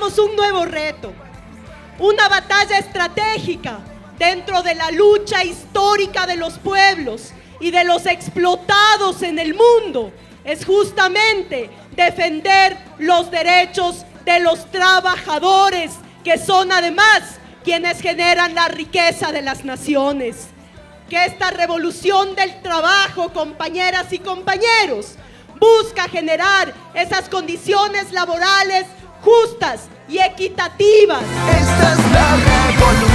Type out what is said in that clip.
enfrentamos un nuevo reto, una batalla estratégica dentro de la lucha histórica de los pueblos y de los explotados en el mundo. Es justamente defender los derechos de los trabajadores, que son además quienes generan la riqueza de las naciones. Que esta revolución del trabajo, compañeras y compañeros, busca generar esas condiciones laborales justas y equitativas. Esta es la revolución.